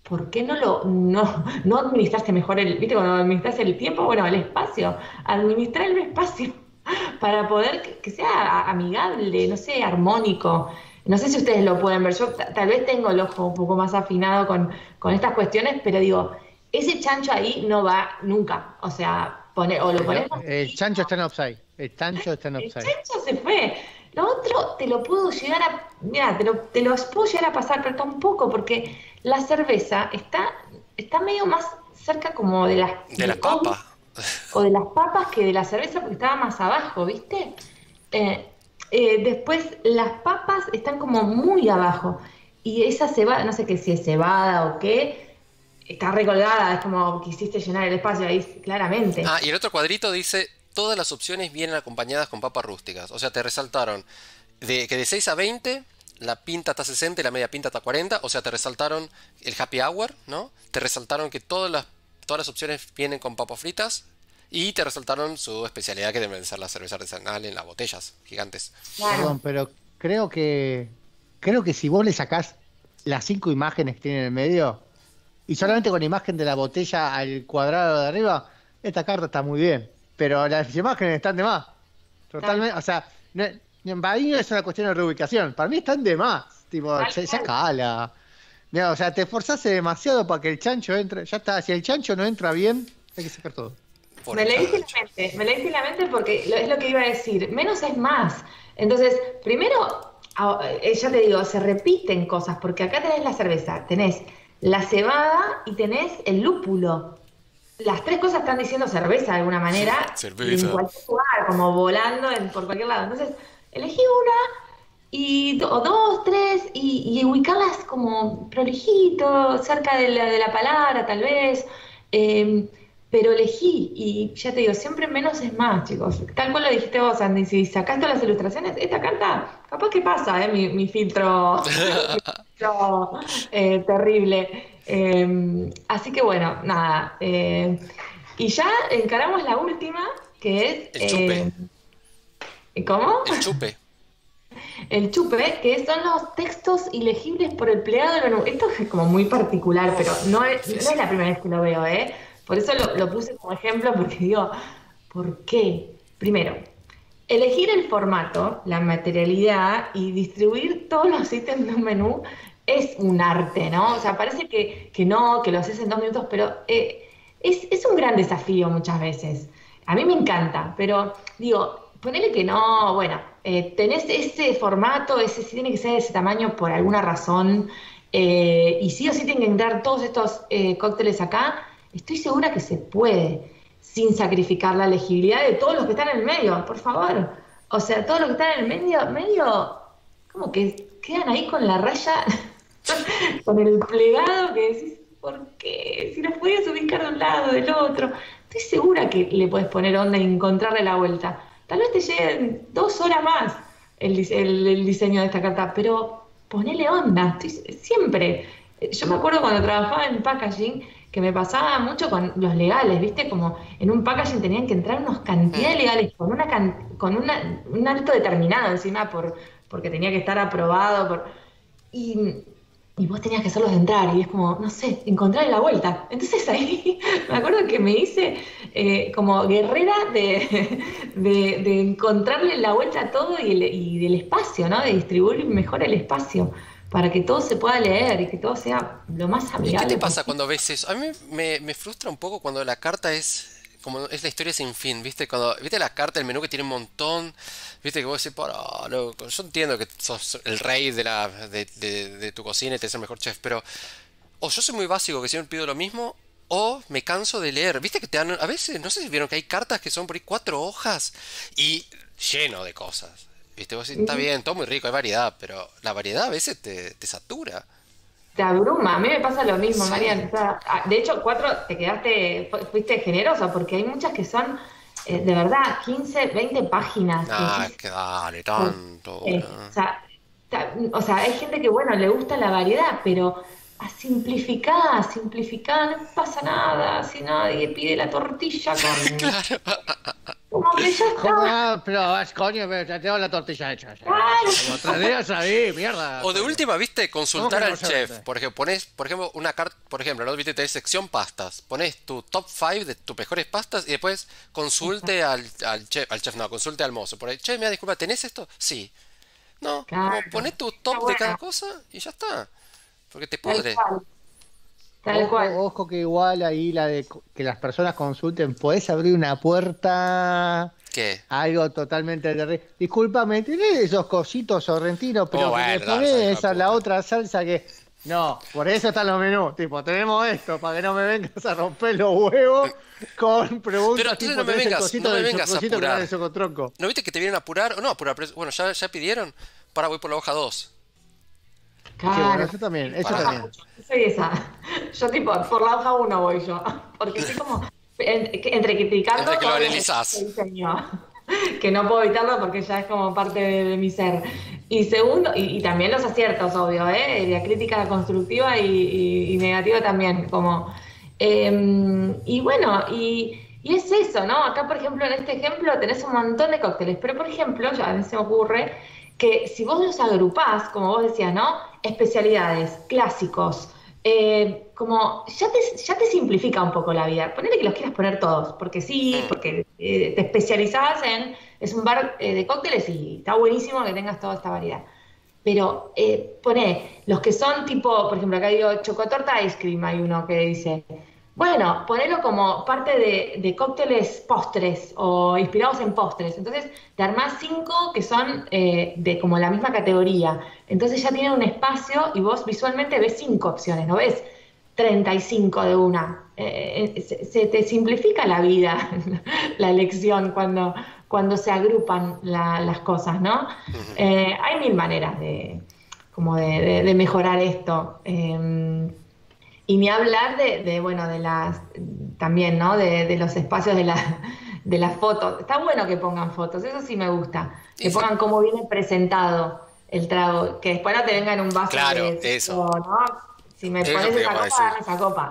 [SPEAKER 3] ¿por qué no lo no, no administraste mejor el, viste, cuando administras el tiempo, bueno, el espacio, administrar el espacio para poder que, que sea amigable, no sé, armónico. No sé si ustedes lo pueden ver, yo ta- tal vez tengo el ojo un poco más afinado con, con estas cuestiones, pero digo, ese chancho ahí no va nunca, o sea, pone, o lo
[SPEAKER 2] El,
[SPEAKER 3] ponemos
[SPEAKER 2] el
[SPEAKER 3] así,
[SPEAKER 2] chancho está en offside. El chancho está en
[SPEAKER 3] el
[SPEAKER 2] offside.
[SPEAKER 3] chancho se fue. Lo otro te lo puedo llegar a, mira, te lo, te los puedo llegar a pasar, pero tampoco, porque la cerveza está, está medio más cerca como de las,
[SPEAKER 1] De las
[SPEAKER 3] de Obi
[SPEAKER 1] papas.
[SPEAKER 3] o de las papas que de la cerveza porque estaba más abajo, ¿viste? Eh, eh, después las papas están como muy abajo y esa cebada, no sé qué si es cebada o qué, está recolgada, es como quisiste llenar el espacio ahí claramente.
[SPEAKER 1] Ah, y el otro cuadrito dice, todas las opciones vienen acompañadas con papas rústicas. O sea, te resaltaron de, que de seis a veinte la pinta está a sesenta y la media pinta está a cuarenta. O sea, te resaltaron el happy hour, ¿no? Te resaltaron que todas las, todas las opciones vienen con papas fritas. Y te resaltaron su especialidad que deben ser la cerveza artesanal en las botellas gigantes.
[SPEAKER 3] Claro,
[SPEAKER 2] Perdón, pero creo que creo que si vos le sacás las cinco imágenes que tiene en el medio y solamente con la imagen de la botella al cuadrado de arriba, esta carta está muy bien. Pero las imágenes están de más.
[SPEAKER 3] tal,
[SPEAKER 2] Totalmente. O sea, no, no, para mí no es una cuestión de reubicación. Para mí están de más. Tipo,
[SPEAKER 3] tal
[SPEAKER 2] se-
[SPEAKER 3] cual.
[SPEAKER 2] sacala. Mira, o sea, te esforzaste demasiado para que el chancho entre. Ya está. Si el chancho no entra bien, hay que sacar todo.
[SPEAKER 1] Por
[SPEAKER 3] Me
[SPEAKER 1] el
[SPEAKER 3] leíste la
[SPEAKER 1] chancho.
[SPEAKER 3] mente, me leíste la mente porque lo- es lo que iba a decir, menos es más. Entonces, primero, a- eh, ya te digo, se repiten cosas, porque acá tenés la cerveza, tenés la cebada y tenés el lúpulo. Las tres cosas están diciendo cerveza de alguna manera, y en
[SPEAKER 1] Cerveza.
[SPEAKER 3] cualquier lugar, como volando en- por cualquier lado. Entonces, elegí una y do- o dos, tres, y, y ubicarlas como prolijito, cerca de la, de la palabra, tal vez. eh, pero elegí, y ya te digo, siempre menos es más, chicos. Tal cual lo dijiste vos, Andy, si sacaste las ilustraciones, esta carta, capaz que pasa, ¿eh? Mi, mi filtro, mi filtro eh, terrible. Eh, así que bueno, nada. eh, y ya encaramos la última, que es...
[SPEAKER 1] El chupe.
[SPEAKER 3] eh, ¿cómo?
[SPEAKER 1] El chupe.
[SPEAKER 3] El chupe, que son los textos ilegibles por el plegado del menú. Esto es como muy particular, pero
[SPEAKER 1] Uf,
[SPEAKER 3] no es, no es
[SPEAKER 1] difícil.
[SPEAKER 3] la primera vez que lo veo, ¿eh? Por eso lo, lo puse como ejemplo, porque digo, ¿por qué? Primero, elegir el formato, la materialidad y distribuir todos los ítems de un menú es un arte, ¿no? O sea, parece que, que no, que lo haces en dos minutos, pero eh, es, es un gran desafío muchas veces. A mí me encanta, pero digo, ponele que no, bueno, eh, tenés ese formato, ese sí tiene que ser de ese tamaño por alguna razón, eh, y sí o sí tienen que entrar todos estos eh, cócteles acá, estoy segura que se puede sin sacrificar la legibilidad de todos los que están en el medio, por favor. O sea, todos los que están en el medio, medio, como que quedan ahí con la raya, con el plegado que decís, ¿por qué? Si los podías ubicar de un lado, del otro. Estoy segura que le puedes poner onda y encontrarle la vuelta. Tal vez te lleguen dos horas más el, dise- el- el diseño de esta carta, pero ponele onda. Estoy- siempre. Yo me acuerdo cuando trabajaba en packaging que me pasaba mucho con los legales, ¿viste? Como en un packaging tenían que entrar unas cantidades
[SPEAKER 1] Mm.
[SPEAKER 3] legales con una can- con una- un alto determinado encima por, porque tenía que estar aprobado por, y, y vos tenías que hacerlos de entrar y es como, no sé, encontrarle la vuelta. Entonces ahí me acuerdo que me hice eh, como guerrera de, de, de encontrarle la vuelta a todo y, el- y del espacio, ¿no? De distribuir mejor el espacio para que todo se pueda leer y que todo sea lo más
[SPEAKER 1] ¿Y qué te
[SPEAKER 3] amigable
[SPEAKER 1] pasa
[SPEAKER 3] posible.
[SPEAKER 1] cuando ves eso? A mí me, me frustra un poco cuando la carta es como es la historia sin fin, ¿viste? Cuando, ¿viste la carta, el menú que tiene un montón? ¿Viste que vos decís, para, loco, yo entiendo que sos el rey de la de, de- de tu cocina y te es el mejor chef, pero o yo soy muy básico que siempre pido lo mismo, o me canso de leer. ¿Viste que te dan, a veces, no sé si vieron que hay cartas que son por ahí cuatro hojas y lleno de cosas? ¿Viste? Vos decís, está bien, todo muy rico, hay variedad, pero la variedad a veces te, te satura.
[SPEAKER 3] Te abruma, a mí me pasa lo mismo,
[SPEAKER 1] Sí.
[SPEAKER 3] Marian. O sea, a- de hecho, cuatro te quedaste, fu- fuiste generoso, porque hay muchas que son, eh, de verdad, quince, veinte páginas. Que
[SPEAKER 1] Ah,
[SPEAKER 3] decís,
[SPEAKER 1] que dale,
[SPEAKER 3] ¿por
[SPEAKER 1] tanto,
[SPEAKER 3] qué? O
[SPEAKER 1] boludo.
[SPEAKER 3] sea, ta- o sea, hay gente que, bueno, le gusta la variedad, pero a simplificar, a simplificar, no pasa nada, si nadie pide la tortilla con
[SPEAKER 1] Claro.
[SPEAKER 3] ¿cómo que ya está.
[SPEAKER 2] Ah, pero, coño, pero ya tengo la tortilla hecha. Ya.
[SPEAKER 3] Claro.
[SPEAKER 2] Como tres días ahí, mierda.
[SPEAKER 1] O de última, viste, consultar
[SPEAKER 2] ¿Cómo que
[SPEAKER 1] al
[SPEAKER 2] no se
[SPEAKER 1] chef.
[SPEAKER 2] vende?
[SPEAKER 1] Por ejemplo, pones, por ejemplo, una carta, por ejemplo, ¿no? Viste, tenés sección pastas. Pones tu top cinco de tus mejores pastas y después consulte al, al chef, al chef, no, consulte al mozo. Por ahí, che, mira, disculpa, ¿tenés esto? Sí. No, como
[SPEAKER 3] Claro.
[SPEAKER 1] poné tu
[SPEAKER 3] Está
[SPEAKER 1] top de cada
[SPEAKER 3] bueno.
[SPEAKER 1] cosa y ya está. Porque te
[SPEAKER 3] Tal
[SPEAKER 1] pudre.
[SPEAKER 3] cual. Tal
[SPEAKER 2] Ojo,
[SPEAKER 3] cual.
[SPEAKER 2] ojo que igual ahí la de co- que las personas consulten, podés abrir una puerta a
[SPEAKER 1] ¿Qué?
[SPEAKER 2] algo totalmente terrible. Discúlpame, tenés esos cositos sorrentinos, pero
[SPEAKER 1] Oh,
[SPEAKER 2] que le
[SPEAKER 1] bueno, dale,
[SPEAKER 2] ponés
[SPEAKER 1] hijo de
[SPEAKER 2] esa la
[SPEAKER 1] puta.
[SPEAKER 2] otra salsa que. No, por eso están los menús. Tipo, tenemos esto, para que no me vengas a romper los huevos con
[SPEAKER 1] Pero
[SPEAKER 2] preguntas
[SPEAKER 1] entonces
[SPEAKER 2] tipo,
[SPEAKER 1] no me
[SPEAKER 2] tenés el
[SPEAKER 1] vengas,
[SPEAKER 2] cosito
[SPEAKER 1] no me
[SPEAKER 2] del
[SPEAKER 1] vengas a
[SPEAKER 2] chococito que no es
[SPEAKER 1] apurar.
[SPEAKER 2] el chocotronco.
[SPEAKER 1] ¿No viste que te vienen a apurar? O no apurar, pero bueno, ya, ya pidieron. Para, voy por la hoja dos.
[SPEAKER 2] Sí, bueno,
[SPEAKER 3] Claro.
[SPEAKER 2] eso también, eso
[SPEAKER 1] Pará.
[SPEAKER 2] también.
[SPEAKER 3] Yo soy esa. Yo tipo, por la hoja uno voy yo. Porque estoy como en- entre criticando
[SPEAKER 1] Entre que lo
[SPEAKER 3] todo el
[SPEAKER 1] analizás.
[SPEAKER 3] diseño, que no puedo evitarlo porque ya es como parte de, de mi ser. Y segundo, y, y también los aciertos, obvio, ¿eh? La crítica constructiva y, y- y negativa también, como... eh, y bueno, y, y es eso, ¿no? Acá, por ejemplo, en este ejemplo tenés un montón de cócteles, pero por ejemplo, ya a mí se me ocurre que si vos los agrupás, como vos decías, ¿no? Especialidades, clásicos, eh, como ya te, ya te simplifica un poco la vida. Ponele que los quieras poner todos, porque sí,
[SPEAKER 1] Mm.
[SPEAKER 3] porque eh, te especializás en, es un bar eh, de cócteles y está buenísimo que tengas toda esta variedad. Pero eh, pone los que son tipo, por ejemplo, acá digo chocotorta ice cream, hay uno que dice, bueno, ponelo como parte de, de cócteles postres o inspirados en postres. Entonces te armás cinco que son eh, de como la misma categoría. Entonces ya tienen un espacio y vos visualmente ves cinco opciones, no ves treinta y cinco de una. Eh, eh, se, se te simplifica la vida, la elección cuando, cuando se agrupan la- las cosas, ¿no?
[SPEAKER 1] Ujú.
[SPEAKER 3] Eh, hay mil maneras de, como de, de- de mejorar esto. Eh, y ni hablar de, de, bueno, de las, también, ¿no? De, de los espacios de, la, de las fotos. Está bueno que pongan fotos, eso sí me gusta. Que
[SPEAKER 1] Y sí,
[SPEAKER 3] pongan cómo viene presentado el trago. Que después no te venga en un vaso
[SPEAKER 1] claro,
[SPEAKER 3] de
[SPEAKER 1] eso.
[SPEAKER 3] cinco, ¿no? Si me
[SPEAKER 1] Eso
[SPEAKER 3] pones
[SPEAKER 1] te
[SPEAKER 3] esa
[SPEAKER 1] íbamos a
[SPEAKER 3] copa,
[SPEAKER 1] decir.
[SPEAKER 3] dame esa copa.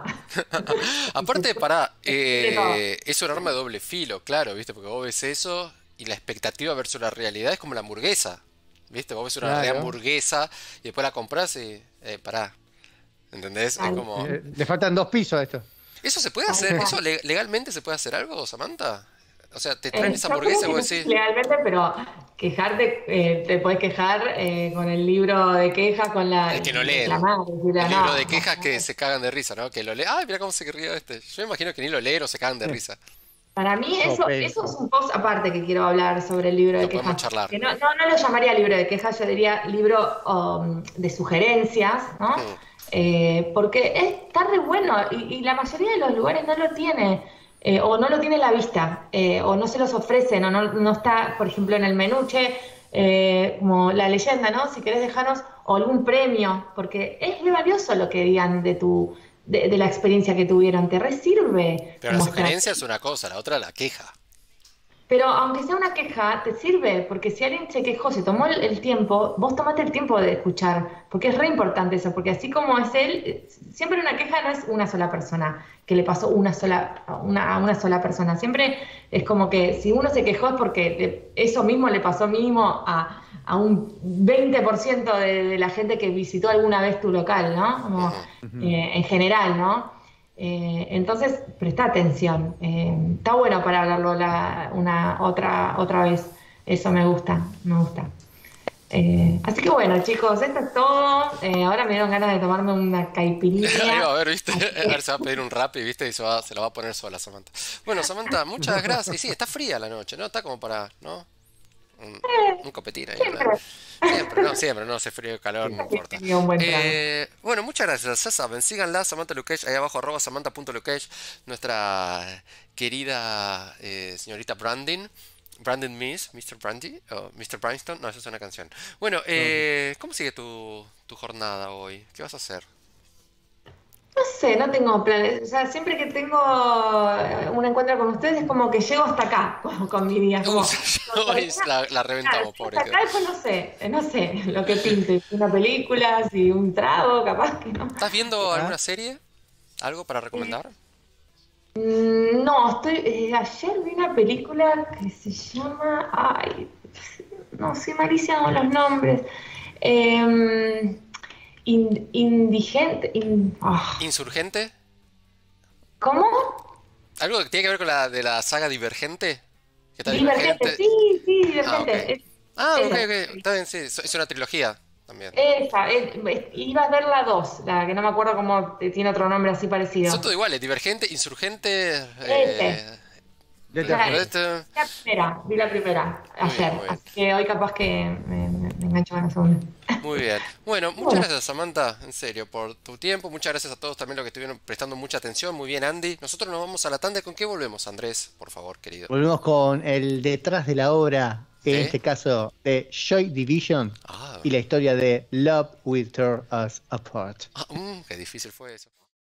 [SPEAKER 1] Aparte, para,
[SPEAKER 3] De todo.
[SPEAKER 1] es un arma de doble filo, claro, ¿viste? Porque vos ves eso y la expectativa versus la realidad es como la hamburguesa, ¿viste? Vos ves una re
[SPEAKER 2] Claro.
[SPEAKER 1] hamburguesa y después la compras y, eh, pará, ¿entendés? Es
[SPEAKER 3] Tal,
[SPEAKER 1] como...
[SPEAKER 2] Eh, le faltan dos pisos a esto.
[SPEAKER 1] ¿Eso se puede
[SPEAKER 3] tal
[SPEAKER 1] hacer?
[SPEAKER 3] cual.
[SPEAKER 1] ¿Eso le- legalmente se puede hacer algo, Samantha? O sea, te traen
[SPEAKER 3] Eh,
[SPEAKER 1] esa
[SPEAKER 3] yo creo
[SPEAKER 1] hamburguesa y
[SPEAKER 3] que no
[SPEAKER 1] vos
[SPEAKER 3] sé si
[SPEAKER 1] decís,
[SPEAKER 3] legalmente, pero quejarte, eh, te puedes quejar eh, con el libro de quejas, con la
[SPEAKER 1] el que no lee,
[SPEAKER 3] reclamar, decirle,
[SPEAKER 1] el libro
[SPEAKER 3] no,
[SPEAKER 1] de
[SPEAKER 3] no,
[SPEAKER 1] quejas que
[SPEAKER 3] no.
[SPEAKER 1] se cagan de risa, ¿no? Que lo lee, ay, mira cómo se ríe este. Yo me imagino que ni lo leen o se cagan de risa.
[SPEAKER 3] Para mí
[SPEAKER 2] Yo
[SPEAKER 3] eso, eso es
[SPEAKER 2] penco.
[SPEAKER 3] un post aparte que quiero hablar sobre el libro de
[SPEAKER 1] Lo podemos
[SPEAKER 3] quejas.
[SPEAKER 1] charlar.
[SPEAKER 3] Que no, no, no lo llamaría libro de quejas, yo diría libro um, de sugerencias, ¿no?
[SPEAKER 1] Mm.
[SPEAKER 3] Eh, porque es- está re bueno y, y la mayoría de los lugares no lo tiene, eh, o no lo tiene a la vista, eh, o no se los ofrecen, o no, no está, por ejemplo, en el menú, che, eh, como la leyenda, ¿no? Si querés dejarnos o algún premio, porque es re valioso lo que digan de tu, de, de la experiencia que tuvieron, te re sirve
[SPEAKER 1] Pero la
[SPEAKER 3] mostrar.
[SPEAKER 1] sugerencia es una cosa, la otra la queja.
[SPEAKER 3] Pero aunque sea una queja, te sirve, porque si alguien se quejó, se tomó el, el tiempo, vos tomate el tiempo de escuchar, porque es re importante eso, porque así como es él, eh, siempre una queja no es una sola persona, que le pasó una sola, una, a una sola persona, siempre es como que si uno se quejó es porque le- eso mismo le pasó mínimo a, a un veinte por ciento de, de la gente que visitó alguna vez tu local, ¿no? Como,
[SPEAKER 1] Ujú.
[SPEAKER 3] eh, en general, ¿no? Eh, entonces, presta atención. Eh, está bueno para hablarlo la, una, otra, otra vez. Eso me gusta, me gusta. Eh, así que bueno, chicos, esto es todo. Eh, ahora me dieron ganas de tomarme una
[SPEAKER 1] Ahí va
[SPEAKER 3] caipirinha.
[SPEAKER 1] a ver, ¿viste?
[SPEAKER 3] Así
[SPEAKER 1] A ver,
[SPEAKER 3] que,
[SPEAKER 1] se va a pedir un rap y, ¿viste? Y se, va, se lo va a poner sola Samantha. Bueno, Samantha, muchas gracias. Y sí, está fría la noche, ¿no? Está como para, ¿no? Un, un copetín ahí, ¿verdad?
[SPEAKER 3] siempre,
[SPEAKER 1] Siempre, no, siempre, no hace frío o calor, no
[SPEAKER 3] siempre he
[SPEAKER 1] importa.
[SPEAKER 3] tenido un buen trago.
[SPEAKER 1] Eh, bueno, muchas gracias, ya saben, síganla, Samantha Lukesh, ahí abajo, arroba samantha.lukesh, nuestra querida eh, señorita Brandon, Brandon Miss, mister Brandy, o mister Bryanston, no, esa es una canción. Bueno, eh, ¿cómo sigue tu, tu jornada hoy? ¿Qué vas a hacer?
[SPEAKER 3] No sé, no tengo planes. O sea, siempre que tengo eh, un encuentro con ustedes es como que llego hasta acá con, con mi día.
[SPEAKER 1] Uh,
[SPEAKER 3] Como, cuando
[SPEAKER 1] hoy
[SPEAKER 3] termina,
[SPEAKER 1] la, la
[SPEAKER 3] claro,
[SPEAKER 1] reventamos,
[SPEAKER 3] si
[SPEAKER 1] pobre
[SPEAKER 3] hasta
[SPEAKER 1] quedó.
[SPEAKER 3] acá después no sé, eh, no sé lo que pinte. Si una película, si un trago, capaz que no.
[SPEAKER 1] ¿Estás viendo
[SPEAKER 2] ¿Ah?
[SPEAKER 1] alguna serie? ¿Algo para
[SPEAKER 3] Eh,
[SPEAKER 1] recomendar?
[SPEAKER 3] Mm, No, estoy. eh, ayer vi una película que se llama. Ay, no, soy malísima con los nombres. Em, in- indigente. in- ah,
[SPEAKER 1] ¿Insurgente?
[SPEAKER 3] ¿Cómo?
[SPEAKER 1] ¿Algo que tiene que ver con la de la saga Divergente? ¿Qué tal
[SPEAKER 3] Divergente,
[SPEAKER 1] Divergente?
[SPEAKER 3] sí, sí,
[SPEAKER 1] Ah, ok.
[SPEAKER 3] Divergente. Es-
[SPEAKER 1] Ah, ok,
[SPEAKER 3] esa,
[SPEAKER 1] ok. Está bien, sí. Es es una trilogía también.
[SPEAKER 3] esa, es- es- iba a ver la dos, la que no me acuerdo cómo te- tiene otro nombre así
[SPEAKER 1] Son
[SPEAKER 3] parecido.
[SPEAKER 1] todos iguales. Divergente, Insurgente.
[SPEAKER 3] Ese.
[SPEAKER 1] Eh,
[SPEAKER 2] De
[SPEAKER 3] La,
[SPEAKER 2] terror.
[SPEAKER 1] este-
[SPEAKER 3] la primera, vi la primera
[SPEAKER 1] Muy bien,
[SPEAKER 3] ayer,
[SPEAKER 1] muy bien.
[SPEAKER 3] así que hoy capaz que me, me, me engancho con la segunda.
[SPEAKER 1] Muy bien. Bueno, muchas
[SPEAKER 3] Bueno,
[SPEAKER 1] gracias Samantha, en serio, por tu tiempo. Muchas gracias a todos también los que estuvieron prestando mucha atención. Muy bien, Andy. Nosotros nos vamos a la tanda. ¿Con qué volvemos, Andrés? Por favor, querido.
[SPEAKER 2] Volvemos con el detrás de la obra, en
[SPEAKER 1] ¿Sí?
[SPEAKER 2] este caso de Joy Division
[SPEAKER 1] Ah,
[SPEAKER 2] y la historia de Love Will Tear Us Apart.
[SPEAKER 1] ah, mm, qué difícil fue eso.